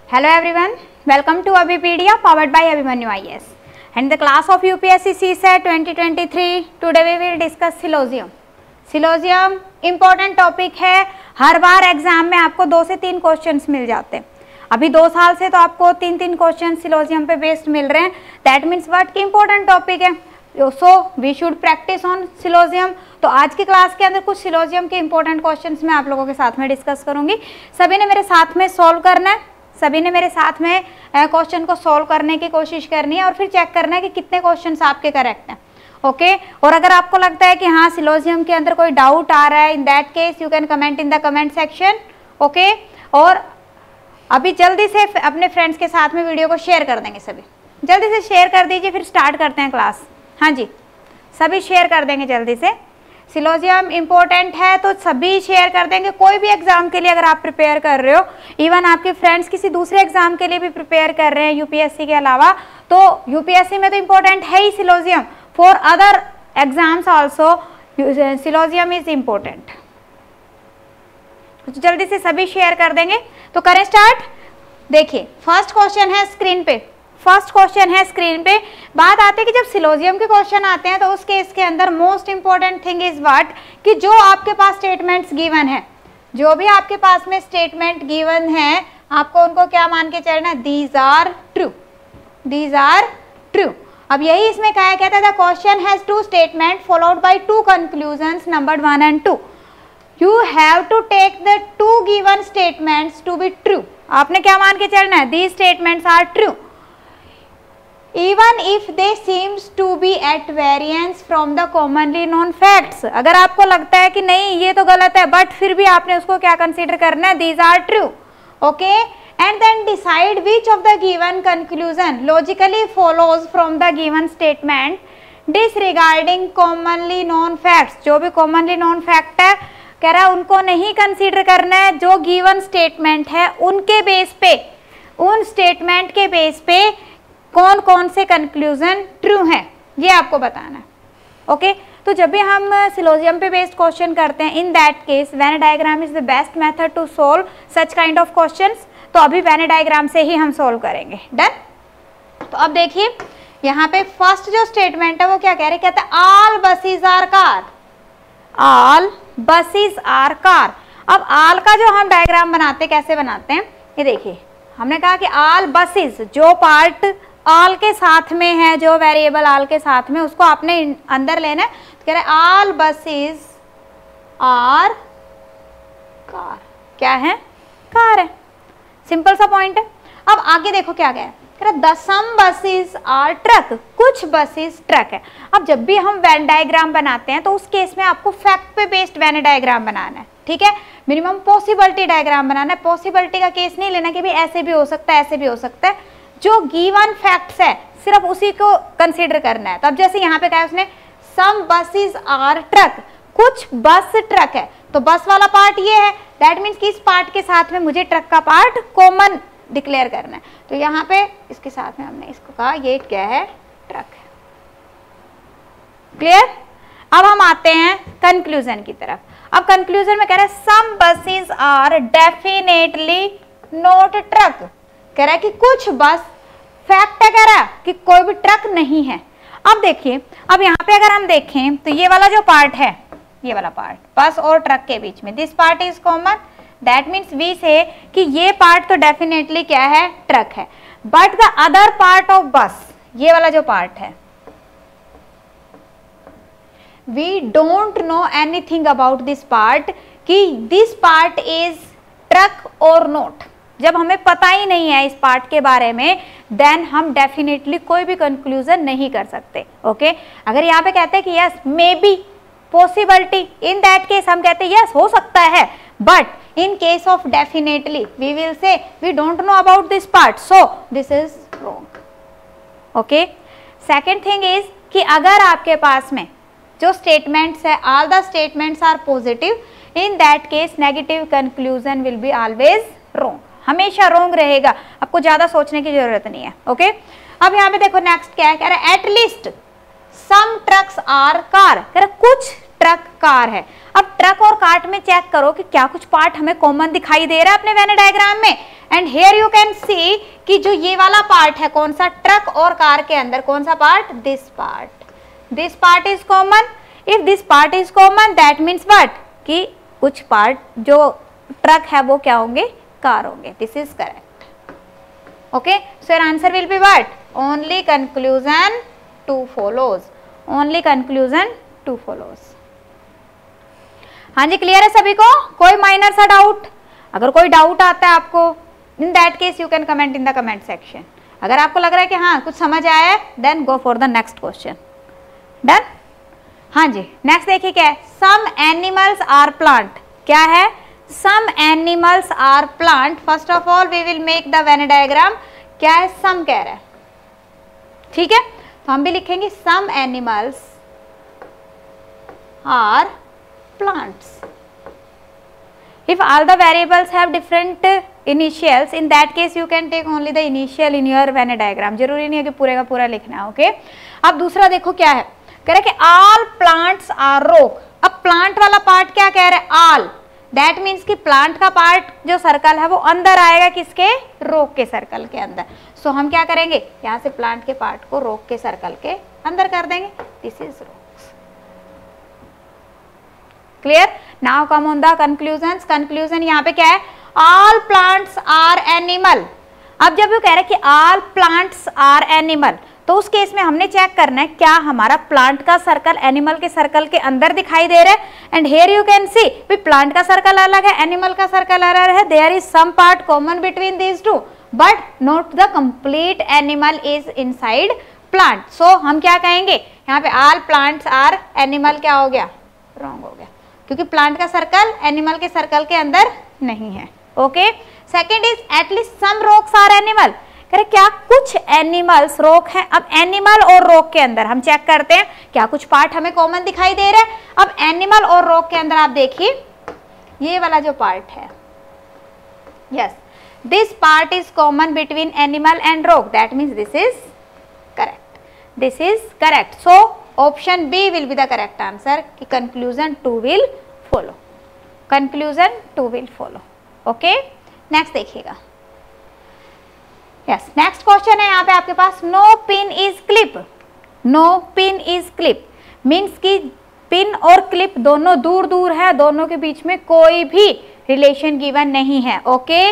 Hello everyone, welcome to Abhipedia powered by Abhimanyu IAS. And the class of UPSC CSAT 2023, today we will discuss Syllogism. Syllogism important topic है, हर बार exam में आपको 2 से 3 questions मिल जाते हैं. अभी 2 साल से तो आपको 3-3 क्वेश्चन Syllogism पे बेस्ड मिल रहे हैं. दैट मीन्स व्हाट कि इंपॉर्टेंट टॉपिक है. So we should practice on Syllogism. तो आज की क्लास के अंदर कुछ Syllogism के इंपॉर्टेंट क्वेश्चंस मैं आप लोगों के साथ में डिस्कस करूंगी. सभी ने मेरे साथ में सॉल्व करना है, सभी ने मेरे साथ में क्वेश्चन को सॉल्व करने की कोशिश करनी है और फिर चेक करना है कि कितने क्वेश्चंस आपके करेक्ट हैं. ओके और अगर आपको लगता है कि हाँ Syllogism के अंदर कोई डाउट आ रहा है, in that case you can comment in the comment section. Okay और अभी जल्दी से अपने फ्रेंड्स के साथ में वीडियो को शेयर कर देंगे. सभी जल्दी से शेयर कर दीजिए, फिर स्टार्ट करते हैं क्लास. हाँ जी, सभी शेयर कर देंगे जल्दी से. Syllogism इम्पोर्टेंट है तो सभी शेयर कर देंगे. कोई भी एग्जाम के लिए अगर आप प्रिपेयर कर रहे हो, इवन आपके फ्रेंड्स किसी दूसरे एग्जाम के लिए भी प्रिपेयर कर रहे हैं यूपीएससी के अलावा, तो यूपीएससी में तो इम्पोर्टेंट है ही Syllogism. For other exams also Syllogism is important. जल्दी से सभी शेयर कर देंगे. तो करें स्टार्ट. देखिए फर्स्ट क्वेश्चन है स्क्रीन पे. बात आती है कि जब Syllogism के क्वेश्चन आते हैं तो उस केस के अंदर most important thing is what कि जो आपके पास स्टेटमेंट्स गिवन है, जो भी आपके पास में स्टेटमेंट गिवन है, आपको उनको क्या मान के चलना है, दीज आर ट्रू. अब यही इसमें कहा कहता है the question has 2 statement followed by 2 conclusions numbered 1 and 2. You have to take the 2 given statements to be true. आपने क्या मान के चलना है, these statements are true even if they seems to be at variance from the commonly known facts. अगर आपको लगता है कि नहीं ये तो गलत है, बट फिर भी आपने उसको क्या कंसीडर करना है, these are true. Okay and then decide which of the given conclusion logically follows from the given statement disregarding commonly known facts. जो भी commonly known fact है कह रहा है उनको नहीं कंसीडर करना है. जो गिवन स्टेटमेंट है उनके बेस पे, उन स्टेटमेंट के बेस पे कौन कौन से कंक्लूजन ट्रू हैं ये आपको बताना है. ओके तो जब भी हम Syllogism पे बेस्ड क्वेश्चन करते हैं, in that case Venn diagram is the best method to solve such kind of questions. तो अभी वेन डायग्राम से ही हम सोल्व करेंगे. डन. तो अब देखिए यहाँ पे फर्स्ट जो स्टेटमेंट है वो क्या कह रहे, कहते हैं all buses are car. All buses are car. अब ऑल का जो हम डायग्राम बनाते कैसे बनाते हैं, ये देखिए हमने कहा कि ऑल बसेस, जो पार्ट ऑल के साथ में है, जो वेरिएबल ऑल के साथ में, उसको आपने अंदर लेना है. तो कह रहे ऑल बसेस आर कार. क्या है, कार है. सिंपल सा पॉइंट है. अब आगे देखो क्या गया, कह रहा the some buses are truck. कुछ बसेस ट्रक है. अब जब भी हम वेन डायग्राम बनाते हैं तो उस केस में आपको फैक्ट पे बेस्ड वेन डायग्राम बनाना है. ठीक है, मिनिमम पॉसिबिलिटी डायग्राम बनाना है. पॉसिबिलिटी का केस नहीं लेना कि भी ऐसे भी हो सकता है, ऐसे भी हो सकता है. जो गिवन फैक्ट्स है सिर्फ उसी को कंसीडर करना है. तो अब जैसे यहाँ पे कहा है उसने सम बसेस आर ट्रक, कुछ बस ट्रक है, तो बस वाला पार्ट ये है. दैट मीन्स कि इस पार्ट के साथ में मुझे ट्रक का पार्ट कॉमन डिक्लेयर करना है. तो यहाँ पे इसके साथ में हमने इसको कहा ये क्या है, ट्रक है. क्लियर. अब हम आते हैं कंक्लूजन की तरफ. अब कंक्लूजन में कह रहे हैं some buses are definitely not truck. कह रहा है कि कुछ बस, फैक्ट है कह रहा है कि कोई भी ट्रक नहीं है. अब देखिए, अब यहाँ पे अगर हम देखें तो ये वाला जो पार्ट है, ये वाला पार्ट बस और ट्रक के बीच में, this part is common. That means we say कि ये पार्ट तो डेफिनेटली क्या है, ट्रक है. But the other part of bus, ये वाला जो पार्ट है, we don't know anything about this part कि दिस पार्ट इज ट्रक और नॉट. जब हमें पता ही नहीं है इस पार्ट के बारे में, देन हम डेफिनेटली कोई भी कंक्लूजन नहीं कर सकते. ओके अगर यहाँ पे कहते हैं कि yes may be possibility, in that case हम कहते हैं यस हो सकता है. But in case of definitely we will say we don't know about this part, so this is wrong. Okay second thing is कि अगर आपके पास में जो स्टेटमेंट्स है, all the statements are positive, in that case negative conclusion will be always wrong. हमेशा wrong रहेगा, आपको ज्यादा सोचने की जरूरत नहीं है. ओके अब यहाँ पे देखो नेक्स्ट क्या है, कह रहा है at least some trucks are car. कह रहा कुछ ट्रक, कार है। अब ट्रक और कार में चेक करो कि क्या कुछ पार्ट हमें कॉमन दिखाई दे रहा है अपने वेन डायग्राम में। And here you can see कि जो ये वाला पार्ट है कौन सा, ट्रक और कार के अंदर कौन सा part, this part is common. If this part is common that means what, कि कुछ पार्ट जो ट्रक है वो क्या होंगे, कार होंगे। This is correct. Okay, so your answer will be what, only conclusion two follows, only conclusion two follows. हाँ जी, क्लियर है सभी को? कोई माइनर सा डाउट? अगर कोई डाउट आता है आपको, in that case you can comment in the comment section. अगर आपको लग रहा है कि हाँ कुछ समझ आया है, then go for the next question. Done? हाँ जी, नेक्स्ट देखिए क्या है, सम एनिमल्स आर प्लांट। क्या है, some animals are plant. First of all we will make the Venn diagram. क्या है, सम कह रहा है, ठीक है, तो हम भी लिखेंगे some animals are plants. If all the variables have different initials, in that case you can take only the initial in your Venn diagram. जरूरी नहीं है कि पूरे का पूरा लिखना है। ओके, अब दूसरा देखो क्या है, कह रहा है कि all plants are rock। अब प्लांट वाला पार्ट क्या कह रहा है, all, that means कि प्लांट का पार्ट जो सर्कल है वो अंदर आएगा किसके, रोक के सर्कल के अंदर। सो हम क्या करेंगे, यहाँ से प्लांट के पार्ट को रोक के सर्कल के अंदर कर देंगे। This is rock. Clear? Now come on the conclusions. Conclusion यहाँ पे क्या है, ऑल प्लांट्स आर एनिमल। अब जब वो कह रहे हैं कि ऑल प्लांट्स आर एनिमल, तो उस केस में हमने चेक करना है क्या हमारा प्लांट का सर्कल एनिमल के सर्कल के अंदर दिखाई दे रहा है। And here you can see भी प्लांट का सर्कल अलग है, एनिमल का सर्कल अलग है। There is some part common between these two, but not the complete animal is inside plant. So हम क्या कहेंगे यहाँ पे, ऑल प्लांट्स आर एनिमल, क्या हो गया, रॉन्ग हो गया, क्योंकि प्लांट का सर्कल एनिमल के सर्कल के अंदर नहीं है। Okay, second is at least some rocks are animal. कह रहे क्या कुछ एनिमल्स रॉक हैं। अब एनिमल और रॉक के अंदर हम चेक करते हैं क्या कुछ पार्ट हमें कॉमन दिखाई दे रहा है। अब एनिमल और रॉक के अंदर आप देखिए ये वाला जो पार्ट है, yes, this part is common between animal and rock, that means this is correct, this is correct. So option B will be the correct answer कि conclusion 2 will follow, conclusion 2 will follow. Okay, next देखिएगा। Yes, next question है यहाँ पे आपके पास, no pin is clip. No pin is clip means कि pin और clip दोनों दूर दूर है, दोनों के बीच में कोई भी रिलेशन गिवन नहीं है। ओके,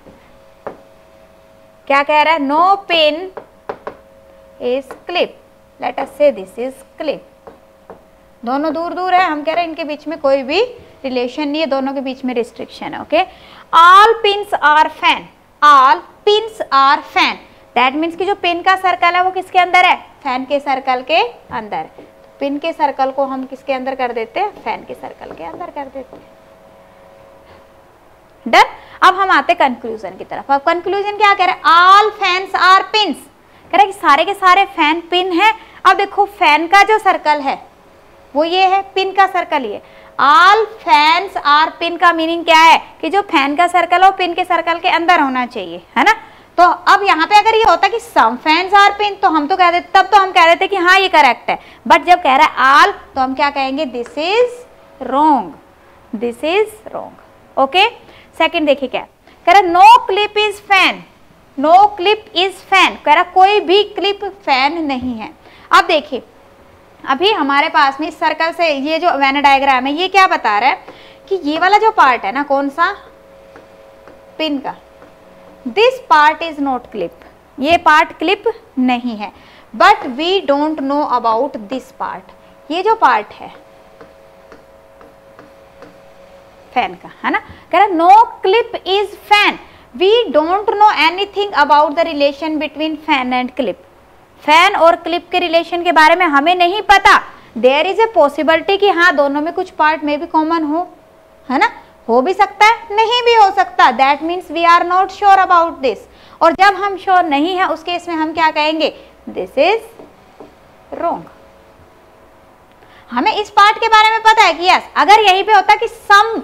क्या कह रहा है, no pin is clip, let us say this is clip. दोनों दूर दूर है, हम कह रहे हैं इनके बीच में कोई भी रिलेशन नहीं है, दोनों के बीच में रिस्ट्रिक्शन है। Okay, all pins are fan, all pins are fan, that means कि जो पिन का सर्कल है वो किसके अंदर है, फैन के सर्कल के अंदर। पिन के सर्कल को हम किसके अंदर कर देते हैं, फैन के सर्कल के अंदर कर देते हैं। डन। अब हम आते हैं कंक्लूजन की तरफ। अब कंक्लूजन क्या कह रहे हैं, ऑल फैंस आर पिन्स, कह रहे हैं कि सारे के सारे फैन पिन है। अब देखो फैन का जो सर्कल है वो ये है, पिन का सर्कल ये। ऑल फैंस आर पिन का मीनिंग क्या है कि जो फैन का सर्कल हो पिन के सर्कल के अंदर होना चाहिए, है ना। तो अब यहाँ पे अगर ये होता कि सम फैंस आर पिन तो हम तो कह देते, तब तो हम कह देते कि हाँ ये करेक्ट है। बट जब कह रहा है ऑल तो हम क्या कहेंगे, this is wrong, this is wrong. Okay, second देखिए क्या कह रहा है, no clip is fan, no clip is fan, कह रहा कोई भी क्लिप फैन नहीं है। अब देखिए अभी हमारे पास में इस सर्कल से ये जो वेन डायग्राम है ये क्या बता रहा है कि ये वाला जो पार्ट है ना, कौन सा, पिन का, this part is not clip, ये पार्ट क्लिप नहीं है। But we don't know about this part, ये जो पार्ट है फैन का, है ना, कह रहा no clip is fan, we don't know anything about the relation between fan and clip. Fan और क्लिप के रिलेशन के बारे में हमें नहीं पता। देयर इज ए पॉसिबिलिटी कि हाँ दोनों में कुछ पार्ट में भी कॉमन हो, है ना, हो भी सकता है, नहीं भी हो सकता। That means we are not sure about this. और जब हम श्योर नहीं है उस केस में हम क्या कहेंगे, दिस इज रॉन्ग। हमें इस पार्ट के बारे में पता है कि यस, अगर यहीं पे होता कि some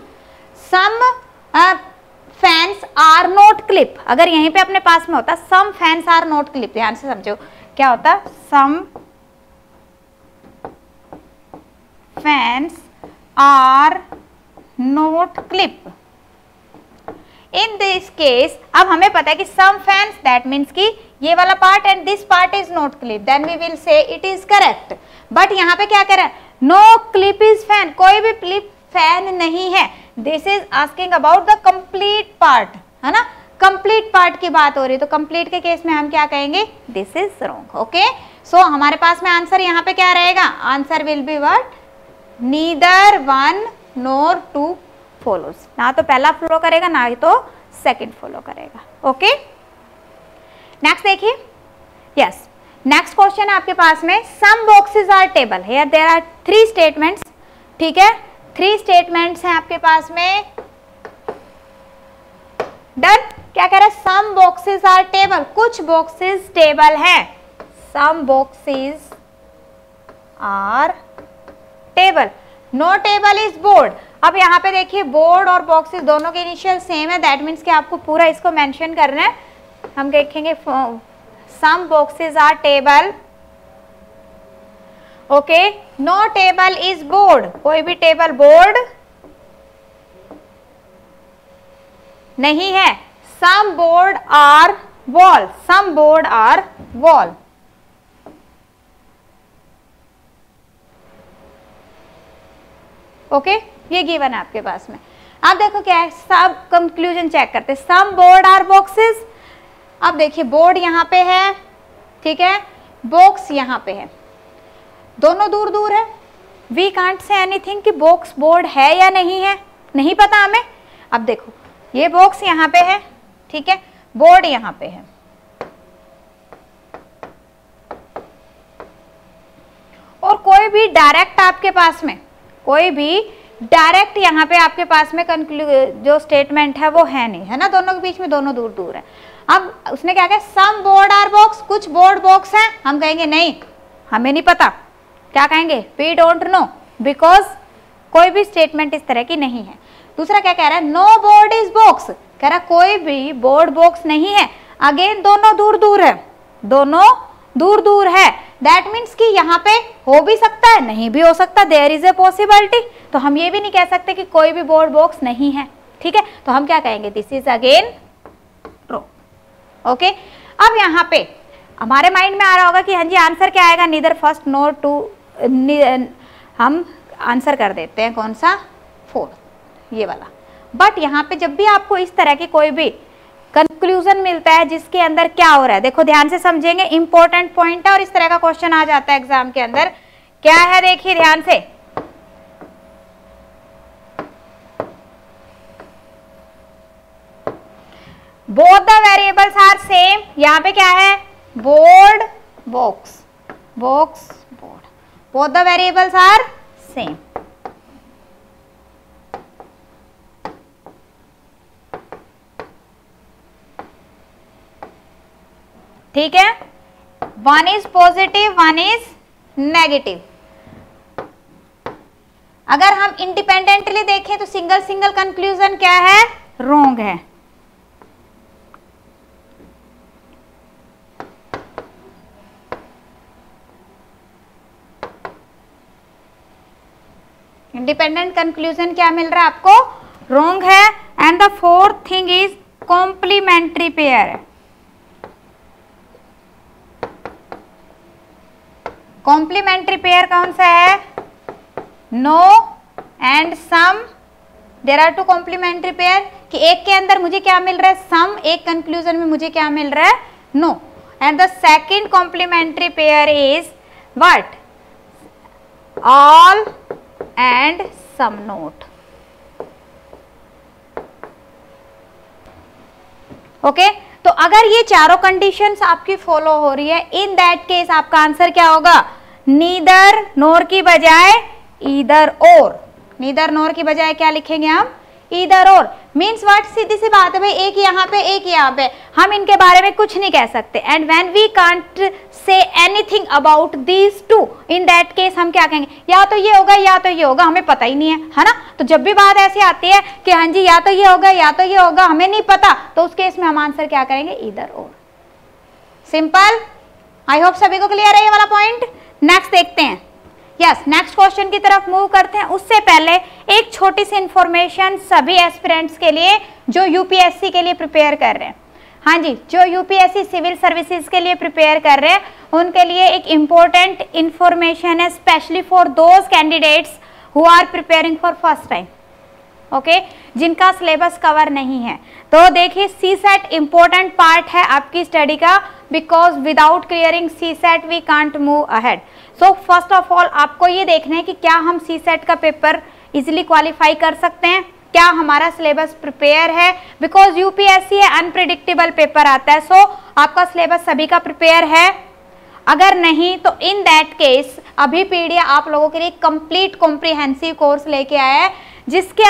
fans are not clip, अगर यहीं पे अपने पास में होता some fans are not clip, ध्यान से समझो क्या होता, some fans are not clip. In this case अब हमें पता है कि सम फैंस, दैट मीन्स कि ये वाला part and this part is not clip, then we will say it is correct. But यहाँ पे क्या कह रहा है, नो क्लिप इज फैन, कोई भी क्लिप फैन नहीं है। This is asking about the complete part, है ना, कंप्लीट पार्ट की बात हो रही है, तो कंप्लीट के केस में हम क्या कहेंगे, this is wrong. Okay, so हमारे पास में आंसर यहाँ पे क्या रहेगा, answer will be what, neither one nor two follows, ना तो पहला फॉलो करेगा ना ही तो सेकंड फॉलो करेगा। ओके, नेक्स्ट देखिए, यस, नेक्स्ट क्वेश्चन है आपके पास में, some boxes are table, here there are 3 statements, ठीक है, 3 स्टेटमेंट्स हैं आपके पास में। डन, क्या कह रहा है, सम बॉक्सेस आर टेबल, कुछ बॉक्सेस टेबल हैं, some boxes are table, no table is board. अब यहाँ पे देखिए बोर्ड और बॉक्सेस दोनों के इनिशियल सेम है, दैट मीन्स कि आपको पूरा इसको मेंशन करना है। हम देखेंगे some boxes are table, okay, no table is board, कोई भी टेबल बोर्ड नहीं है। Some board are wall, some board are wall, okay, ये गिवन है आपके पास में। अब देखो क्या है, सब कंक्लूजन चेक करते, सम बोर्ड आर बॉक्सेस। अब देखिए बोर्ड यहाँ पे है, ठीक है, बॉक्स यहाँ पे है, दोनों दूर दूर है, वी कांट से एनीथिंग कि बॉक्स बोर्ड है या नहीं है, नहीं पता हमें। अब देखो ये बॉक्स यहाँ पे है, ठीक है, बोर्ड यहाँ पे है, और कोई भी डायरेक्ट आपके पास में, कोई भी डायरेक्ट यहाँ पे आपके पास में जो स्टेटमेंट है वो है नहीं, है ना, दोनों के बीच में दोनों दूर दूर है। अब उसने क्या कहा, सम बोर्ड आर बॉक्स, कुछ बोर्ड बॉक्स है, हम कहेंगे नहीं, हमें नहीं पता, क्या कहेंगे, वी डोंट नो, बिकॉज कोई भी स्टेटमेंट इस तरह की नहीं है। दूसरा क्या कह रहा है, नो बोर्ड इज बॉक्स, कह रहा कोई भी बोर्ड बॉक्स नहीं है, अगेन दोनों दूर दूर है, दोनों दूर दूर है, दैट मीन्स कि यहाँ पे हो भी सकता है, नहीं भी हो सकता, देयर इज ए पॉसिबिलिटी। तो हम ये भी नहीं कह सकते कि कोई भी बोर्ड बॉक्स नहीं है, ठीक है, तो हम क्या कहेंगे, this is again true. Okay, अब यहाँ पे हमारे माइंड में आ रहा होगा कि हाँ जी आंसर क्या आएगा, नीदर फर्स्ट नोर टू, हम आंसर कर देते हैं कौन सा, 4, ये वाला। बट यहाँ पे जब भी आपको इस तरह की कोई भी कंक्लूजन मिलता है जिसके अंदर क्या हो रहा है, देखो ध्यान से समझेंगे, इंपॉर्टेंट पॉइंट है और इस तरह का क्वेश्चन आ जाता है एग्जाम के अंदर, क्या है देखिए ध्यान से, both the variables are same, यहाँ पे क्या है, board box, box board, both the variables are same. ठीक है, one is positive, one is negative. अगर हम इंडिपेंडेंटली देखें तो सिंगल सिंगल कंक्लूजन क्या है, रॉन्ग है। इंडिपेंडेंट कंक्लूजन क्या मिल रहा है आपको, रॉन्ग है। And the fourth thing is complementary pair है। कॉम्प्लीमेंट्री पेयर कौन सा है, no and some, there are 2 complementary pair, कि एक के अंदर मुझे क्या मिल रहा है, सम, एक कंक्लूजन में मुझे क्या मिल रहा है, no. And the second complementary pair is what, all and some not. Okay, तो अगर ये चारों कंडीशंस आपकी फॉलो हो रही है, इन दैट केस आपका आंसर क्या होगा, नीदर, नोर की बजाय ईदर और, नीदर नोर की बजाय क्या लिखेंगे हम, ईदर और। मीन्स व्हाट, सीधी सी बात है भाई, एक यहाँ पे एक यहाँ पे, हम इनके बारे में कुछ नहीं कह सकते। And when we can't say anything about these two, in that case हम क्या कहेंगे, या तो ये होगा या तो ये होगा, हमें पता ही नहीं है ना। तो जब भी बात ऐसी आती है कि हाँ जी या तो ये होगा या तो ये होगा, हमें नहीं पता, तो उस केस में हम आंसर क्या करेंगे, ईदर और। सिंपल, आई होप सभी को क्लियर है ये वाला पॉइंट। नेक्स्ट देखते हैं, यस, नेक्स्ट क्वेश्चन की तरफ मूव करते हैं। उससे पहले एक छोटी सी इंफॉर्मेशन सभी एस्पिरेंट्स के लिए जो यूपीएससी के लिए प्रिपेयर कर रहे हैं। हाँ जी, जो यूपीएससी सिविल सर्विसेज के लिए प्रिपेयर कर रहे हैं उनके लिए एक इम्पोर्टेंट इंफॉर्मेशन है, specially for those candidates who are preparing for first time. Okay, जिनका सिलेबस कवर नहीं है। तो देखिए, सी सेट इंपॉर्टेंट पार्ट है आपकी स्टडी का, because without clearing C SET we can't move ahead. So first of all आपको ये देखना है कि क्या हम सी सेट का पेपर इजिली क्वालिफाई कर सकते हैं, क्या हमारा सिलेबस प्रिपेयर है, बिकॉज यूपीएससी है, अनप्रिडिक्टेबल पेपर आता है। सो आपका सिलेबस सभी का प्रिपेयर है। अगर नहीं तो इन दैट केस अभी पीडीए आप लोगों के लिए कंप्लीट कॉम्प्रिहेंसिव कोर्स लेके आया है, जिसके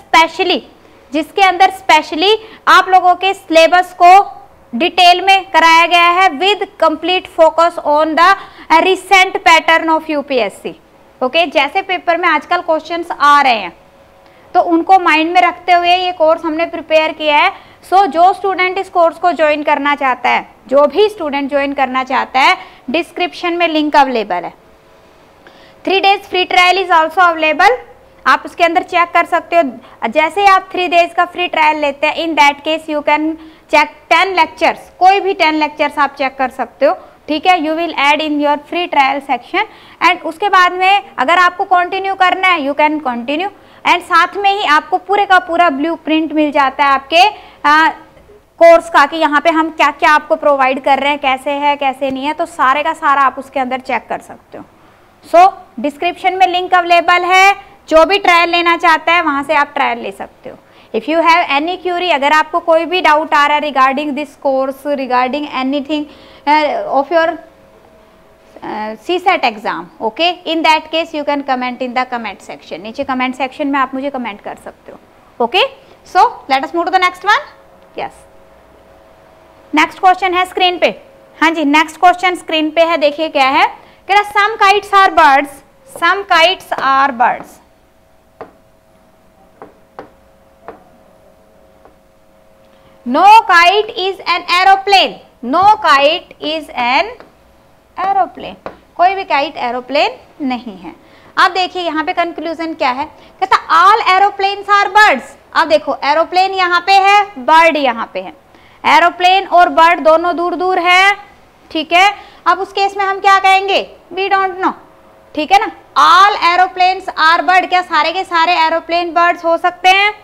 अंदर स्पेशली आप लोगों के सिलेबस को डिटेल में कराया गया है with complete focus on the recent pattern of UPSC. Okay, जैसे पेपर में आजकल क्वेश्चंस आ रहे हैं तो उनको माइंड में रखते हुए ये कोर्स हमने प्रिपेयर किया है। सो जो स्टूडेंट इस कोर्स को ज्वाइन करना चाहता है, जो भी स्टूडेंट ज्वाइन करना चाहता है, डिस्क्रिप्शन में लिंक अवेलेबल है। 3 days free trial is also available, आप उसके अंदर चेक कर सकते हो। जैसे ही आप 3 days का फ्री ट्रायल लेते हैं, in that case you can check 10 lectures, कोई भी 10 लेक्चर्स आप चेक कर सकते हो। ठीक है, you will add in your free trial section and उसके बाद में अगर आपको कंटिन्यू करना है यू कैन कंटिन्यू, एंड साथ में ही आपको पूरे का पूरा ब्लूप्रिंट मिल जाता है आपके कोर्स का कि यहाँ पे हम क्या क्या आपको प्रोवाइड कर रहे हैं, कैसे है कैसे नहीं है, तो सारे का सारा आप उसके अंदर चेक कर सकते हो। सो डिस्क्रिप्शन में लिंक अवेलेबल है, जो भी ट्रायल लेना चाहता है वहां से आप ट्रायल ले सकते हो। If you have any query, अगर आपको कोई भी डाउट आ रहा है regarding this course, regarding anything of your CSET exam, okay, in that case you can comment in the comment section, नीचे कमेंट सेक्शन में आप मुझे कमेंट कर सकते हो। Okay, so let us move to the next one. Yes, next question है screen पे। हाँ जी, नेक्स्ट क्वेश्चन स्क्रीन पे है, देखिए क्या है। कह रहा some kites are birds, some kites are birds. No kite is an aeroplane. No kite is an aeroplane. कोई भी काइट एरोप्लेन नहीं है। अब देखिए यहाँ पे कंक्लूजन क्या है, कहता ऑल एरोप्लेन्स आर बर्ड्स। अब देखो एरोप्लेन यहाँ पे है, बर्ड यहाँ पे है, एरोप्लेन और बर्ड दोनों दूर दूर है। ठीक है, अब उस केस में हम क्या कहेंगे, वी डोंट नो। ठीक है ना, ऑल एरोप्लेन्स आर बर्ड, क्या सारे के सारे एरोप्लेन बर्ड्स हो सकते हैं?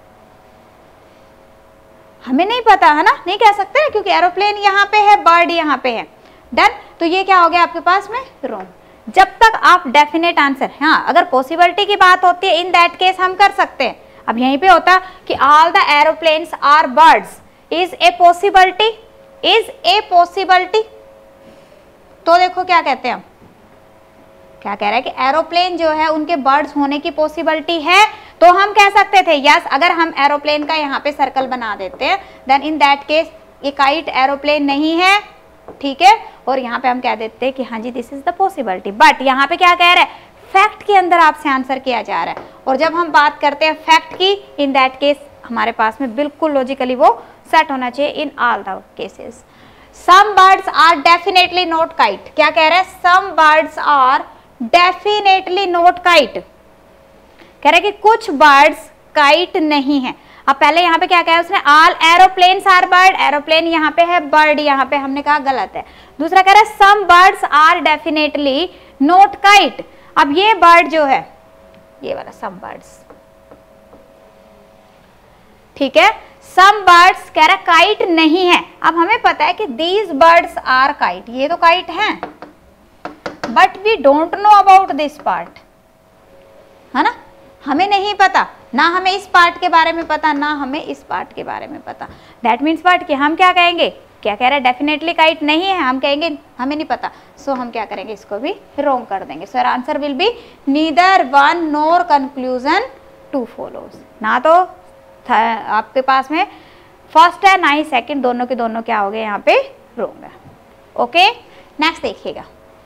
हमें नहीं पता है ना, नहीं कह सकते क्योंकि एरोप्लेन यहाँ पे है, बर्ड यहाँ पे है। डन, तो ये क्या हो गया आपके पास में, रॉन्ग। जब तक आप डेफिनेट आंसर, हाँ अगर पॉसिबिलिटी की बात होती है इन दैट केस हम कर सकते हैं। अब यहीं पे होता कि all the aeroplanes are birds is a possibility, is a possibility, तो देखो क्या कहते हैं हम, क्या कह रहा है कि एरोप्लेन जो है उनके बर्ड्स होने की पॉसिबिलिटी है, तो हम कह सकते थे यस। अगर हम एरोप्लेन का यहाँ पे सर्कल बना देते हैं देन इन दैट केस ये काइट एरोप्लेन नहीं है। ठीक है, और यहाँ पे हम कह देते हैं कि हाँ जी this is the possibility. But यहाँ पे क्या कह रहा है, फैक्ट के अंदर आपसे आंसर किया जा रहा है, और जब हम बात करते हैं फैक्ट की इन दैट केस हमारे पास में बिल्कुल लॉजिकली वो सेट होना चाहिए in all the cases. Some birds are definitely not kite, क्या कह रहा है, some birds are definitely not kite, कह रहा है कि कुछ बर्ड्स काइट नहीं है। अब पहले यहाँ पे क्या कहा उसने, all aeroplanes are bird, aeroplane यहाँ पे है, बर्ड यहाँ पे, हमने कहा गलत है। दूसरा कह रहा है some birds are definitely not kite. अब ये बर्ड जो है ये वाला सम बर्ड्स, ठीक है, सम बर्ड्स कह रहा काइट नहीं है। अब हमें पता है कि दीज बर्ड्स आर काइट, ये तो काइट हैं, but we don't know about this part, है ना, हमें नहीं पता, ना हमें इस पार्ट के बारे में पता, ना हमें इस पार्ट के बारे में पता। दैट मीन्स पार्ट कि हम क्या कहेंगे, क्या कह रहा है, डेफिनेटली काइट नहीं है, हम कहेंगे हमें नहीं पता। सो हम क्या करेंगे, इसको भी रॉन्ग कर देंगे। So answer will be neither one nor conclusion two follows, ना तो आपके पास में फर्स्ट है ना ही सेकंड, दोनों के दोनों क्या हो गए यहाँ पे रॉन्ग है। ओके, नेक्स्ट देखिएगा।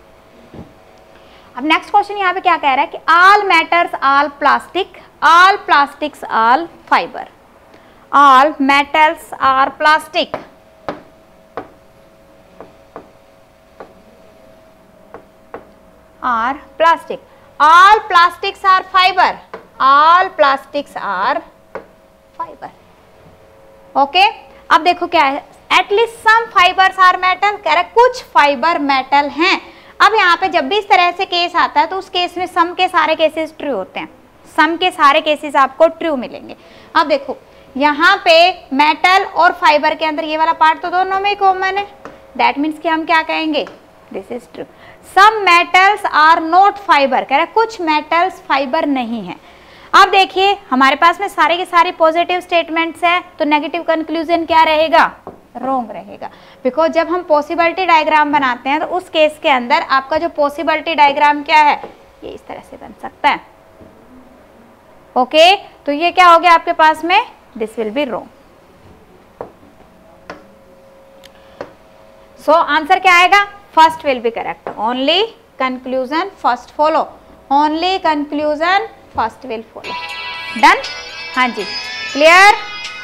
अब नेक्स्ट क्वेश्चन यहाँ पे क्या कह रहा है कि all matters all plastic, all plastics all fibre, all metals are plastic, are plastic. All plastics are fibre, all plastics are fibre. Okay, अब देखो क्या है, at least some fibres are metal, कह रहा है कुछ फाइबर मेटल हैं। अब यहाँ पे जब भी इस तरह से केस आता है तो उस केस में सम के सारे केसेस ट्रू होते हैं, सम के सारे केसेस आपको ट्रू मिलेंगे। अब देखो यहाँ पे मेटल और फाइबर के अंदर ये वाला पार्ट तो दोनों में कॉमन है, दैट मीन्स कि हम क्या कहेंगे, this is true. Some metals are not fibre, कह रहा है कुछ मेटल्स फाइबर नहीं है। अब देखिए हमारे पास में सारे के सारे पॉजिटिव स्टेटमेंट्स हैं, तो नेगेटिव कंक्लूजन क्या रहेगा, रॉन्ग रहेगा। बिकॉज जब हम पॉसिबिलिटी डायग्राम बनाते हैं तो उस केस के अंदर आपका जो पॉसिबिलिटी डायग्राम क्या है, ये इस तरह से बन सकता है। ओके, तो ये क्या हो गया आपके पास में, this will be wrong. So answer क्या आएगा, first will be correct, only conclusion first follow, only conclusion first will follow. Done, हाँ जी, क्लियर।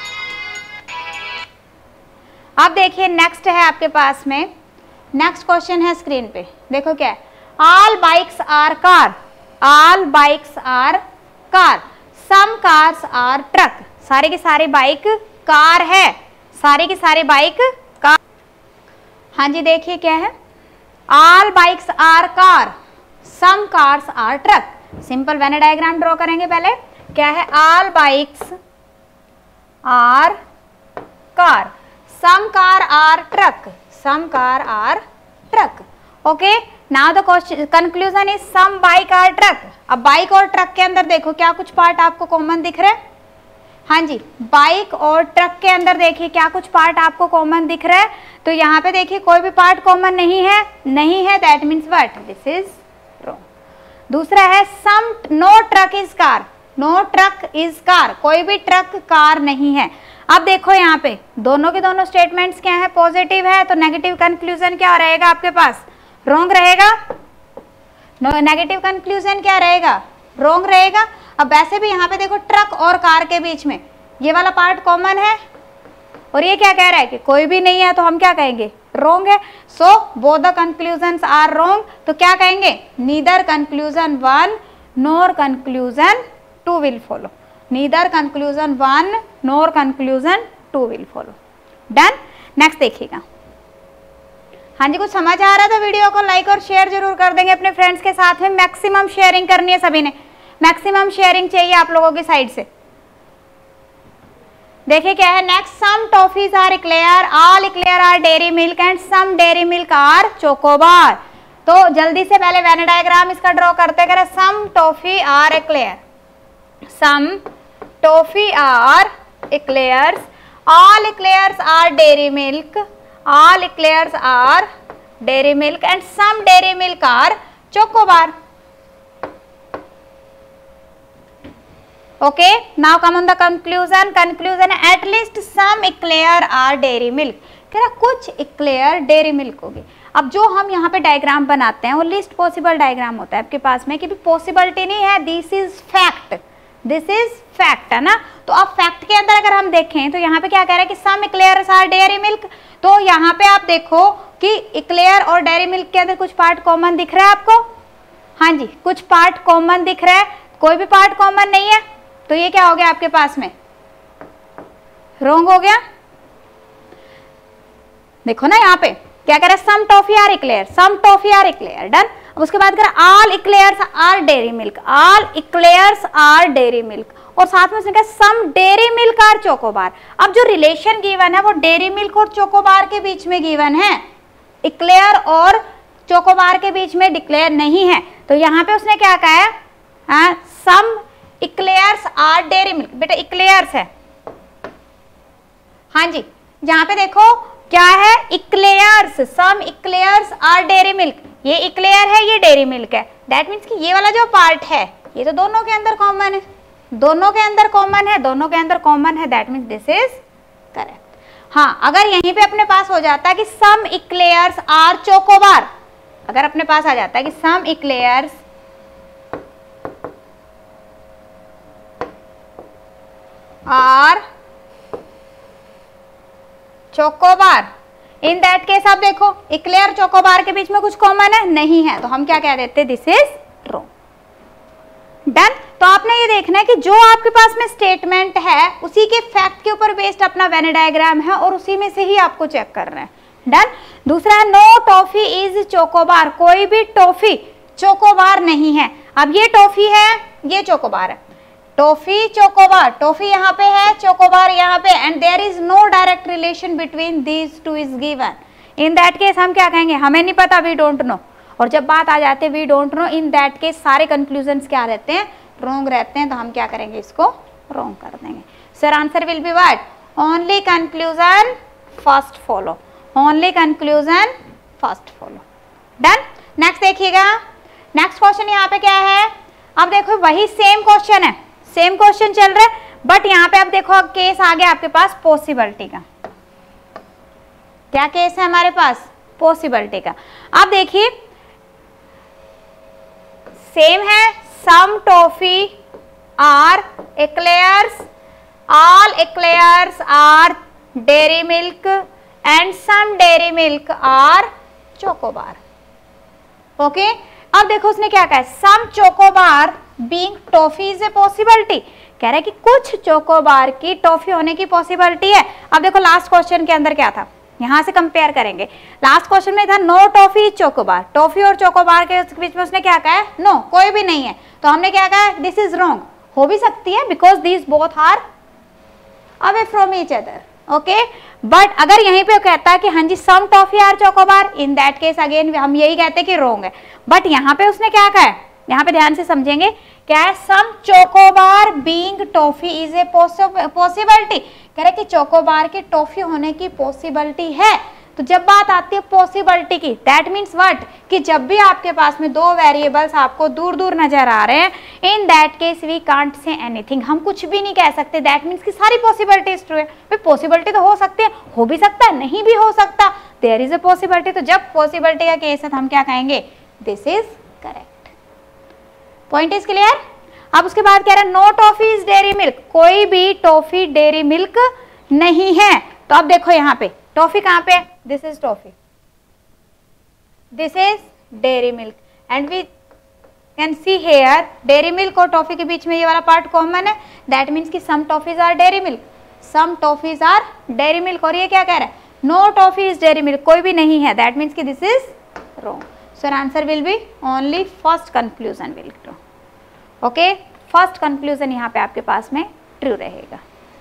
अब देखिए नेक्स्ट है आपके पास में, नेक्स्ट क्वेश्चन है स्क्रीन पे, देखो क्या है, all bikes are car, all bikes are car, some cars are truck, सारे के सारे बाइक कार है, सारे के सारे बाइक कार। हाँ जी, देखिए क्या है, all bikes are car, some cars are truck. Simple Venn diagram draw करेंगे पहले, क्या है, all bikes are car, some car are truck, some car are truck. Okay, now the conclusion is some bike are truck. अब bike और truck के अंदर देखो क्या कुछ पार्ट आपको कॉमन दिख रहा है, हाँ जी, बाइक और ट्रक के अंदर देखिए क्या कुछ पार्ट आपको कॉमन दिख रहा है। तो यहाँ पे देखिए कोई भी पार्ट कॉमन नहीं है, नहीं है, that means what, this is wrong. दूसरा है some, no truck is car, no truck is car, कोई भी ट्रक कार नहीं है। अब देखो यहाँ पे दोनों के दोनों स्टेटमेंट्स क्या है, पॉजिटिव है, तो नेगेटिव कंक्लूजन क्या रहेगा आपके पास, रॉन्ग रहेगा। नेगेटिव कंक्लूजन क्या रहेगा, रॉन्ग रहेगा। अब वैसे भी यहाँ पे देखो ट्रक और कार के बीच में ये वाला पार्ट कॉमन है, और ये क्या कह रहा है कि कोई भी नहीं है, तो हम क्या कहेंगे, रॉन्ग है। So both the conclusions are wrong, तो क्या कहेंगे, neither conclusion 1 nor conclusion 2 will follow, neither conclusion 1 nor conclusion 2 will follow. Done, next देखिएगा। हाँ जी, कुछ समझ आ रहा था, वीडियो को लाइक और शेयर जरूर कर देंगे अपने फ्रेंड्स के साथ में, मैक्सिमम शेयरिंग करनी है सभी ने, मैक्सिमम शेयरिंग चाहिए आप लोगों की साइड से। देखिए क्या है next, some toffees are eclair, all eclair are Dairy Milk and some Dairy Milk are chocobar. तो जल्दी से पहले वेन डायग्राम इसका ड्रॉ करते करें, some toffee are eclair, some toffee are eclairs, all eclairs are Dairy Milk, all eclairs are dairy milk and some dairy milk are chocobar. Okay, now come on the conclusion. Conclusion, at least some eclair are dairy milk. कह रहा कुछ eclair dairy milk होगी। अब जो हम यहाँ पे diagram बनाते हैं वो लिस्ट पॉसिबल डायग्राम होता है आपके पास में, कि भी पॉसिबिलिटी नहीं है, this is fact, this is fact, है ना। तो अब फैक्ट के अंदर अगर हम देखें तो यहाँ पे क्या कह रहा है कि some eclairs are Dairy Milk, तो यहाँ पे आप देखो कि इक्लेयर और डेयरी मिल्क के अंदर कुछ पार्ट कॉमन दिख रहा है आपको, हाँ जी, कुछ पार्ट कॉमन दिख रहा है, कोई भी पार्ट कॉमन नहीं है, तो ये क्या हो गया आपके पास में, रॉन्ग हो गया। देखो ना यहाँ पे क्या कह रहा है, some toffee are eclair, some toffee are eclair. Done, अब उसके बाद कह रहा all eclairs are Dairy Milk, all eclairs are Dairy Milk, और साथ में उसने कहा some Dairy Milk are chocobar. अब जो रिलेशन गिवन है वो डेयरी मिल्क और चोकोबार के बीच में गिवन है, इक्लेयर और चोकोबार के बीच में डिक्लेयर नहीं है। तो यहाँ पे उसने क्या कहा है, some eclairs are Dairy Milk, बेटा इक्लेयर्स है, हाँ जी, यहाँ पे देखो क्या है, eclairs, some eclairs are Dairy Milk, ये इक्लेयर है, ये डेयरी मिल्क है, दैट मीन्स कि ये वाला जो पार्ट है ये तो दोनों के अंदर कॉमन है, दोनों के अंदर कॉमन है, दोनों के अंदर कॉमन है, that means this is correct. हाँ, अगर यहीं पे अपने पास हो जाता है कि सम इक्लेयर्स आर चोकोबार, अगर अपने पास आ जाता है कि some eclairs are chocobar, in that case आप देखो इक्लेयर चोकोबार के बीच में कुछ कॉमन है, नहीं है, तो हम क्या कह देते, दिस इज रॉन्ग। तो आपने ये देखना है कि जो आपके पास में स्टेटमेंट है उसी के फैक्ट के ऊपर बेस्ड अपना वेन डायग्राम है और उसी में से ही आपको चेक करना है। डन। दूसरा है नो टॉफी इज चोकोबार, कोई भी टॉफी चोकोबार नहीं है। अब ये टॉफी है, ये चोकोबार है, टॉफी चोकोबार, टॉफी यहाँ पे है, चोकोबार यहाँ पे, and there is no direct relation between these two is given. In that case हम क्या कहेंगे, हमें नहीं पता, वी डोंट नो। और जब बात आ जाती है we don't know, in that case सारे कंक्लूजन्स क्या रहते हैं, रॉन्ग रहते हैं, तो हम क्या करेंगे, इसको रॉन्ग कर देंगे। Sir answer will be what, only conclusion first follow, only conclusion first follow. Done. Next देखिएगा, नेक्स्ट क्वेश्चन यहाँ पे क्या है, अब देखो वही सेम क्वेश्चन है, सेम क्वेश्चन चल रहा है, बट यहाँ पे अब देखो केस आ गया आपके पास पॉसिबिलिटी का। क्या केस है हमारे पास, पॉसिबिलिटी का। अब देखिए सेम है, some toffee are eclairs, all eclairs are Dairy Milk and some Dairy Milk are chocobar. Okay, अब देखो उसने क्या कहा, some chocobar being toffee is a possibility, कह रहा है कि कुछ चोकोबार की टॉफी होने की पॉसिबिलिटी है। अब देखो लास्ट क्वेश्चन के अंदर क्या था, यहां से कंपेयर करेंगे। लास्ट क्वेश्चन में था नो टॉफी चोकोबार, टॉफी और चोकोबार के बीच में उसने क्या कहा है, नो, कोई भी नहीं है। तो हमने क्या कहा, दिस इज रॉन्ग, हो भी सकती है because these both are away from each other. Okay, but अगर यहीं पे कहता है कि हाँ जी some toffee are chocobar, in that case again हम यही कहते हैं कि रॉन्ग है। बट यहाँ पे उसने क्या कहा है, यहाँ पे ध्यान से समझेंगे, क्या है, some chocobar being toffee is a possibility, कह रहे कि चोकोबार की टॉफी होने की पॉसिबिलिटी है। तो जब बात आती है पॉसिबिलिटी की, दैट मीन्स व्हाट, कि जब भी आपके पास में दो वेरिएबल्स आपको दूर दूर नजर आ रहे हैं, in that case we can't say anything, हम कुछ भी नहीं कह सकते, दैट मीन्स कि सारी पॉसिबिलिटीज ट्रू है। भाई पॉसिबिलिटी तो हो सकती है, हो भी सकता है, नहीं भी हो सकता, देयर इज ए पॉसिबिलिटी। तो जब पॉसिबिलिटी का केस है तो हम क्या कहेंगे, this is correct. Point is clear. अब उसके बाद कह रहा है no toffee is Dairy Milk, कोई भी टॉफी डेयरी मिल्क नहीं है। तो अब देखो यहाँ पे टॉफी कहाँ पे, this is toffee, this is Dairy Milk, and we can see here Dairy Milk और टॉफी के बीच में ये वाला पार्ट कॉमन है, दैट मीन्स कि some toffees are Dairy Milk, some toffees are Dairy Milk. और ये क्या कह रहा है, no toffee is Dairy Milk, कोई भी नहीं है, दैट मीन्स कि this is wrong. So answer will be only first conclusion will true. Okay, first conclusion यहाँ पे आपके पास में ट्रू रहेगा।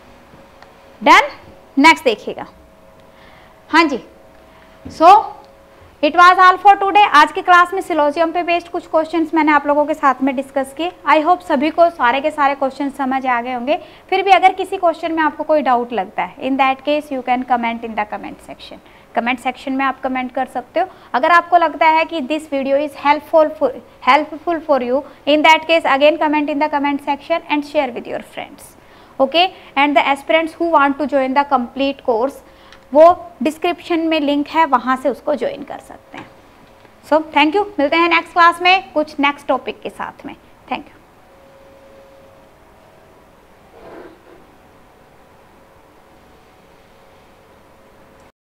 डन। नेक्स्ट देखिएगा, हाँ जी, so it was all for today. आज की क्लास में सिलोजियम पे बेस्ड कुछ क्वेश्चंस मैंने आप लोगों के साथ में डिस्कस किए। आई होप सभी को सारे के सारे क्वेश्चन समझ आ गए होंगे। फिर भी अगर किसी क्वेश्चन में आपको कोई डाउट लगता है, in that case you can comment in the comment section, comment section में आप कमेंट कर सकते हो। अगर आपको लगता है कि this video is helpful for you, in that case again comment in the comment section and share with your friends. Okay, and the aspirants who want to join the complete course, वो description में link है, वहां से उसको join कर सकते हैं। So thank you, मिलते हैं नेक्स्ट क्लास में कुछ नेक्स्ट टॉपिक के साथ में। Thank you.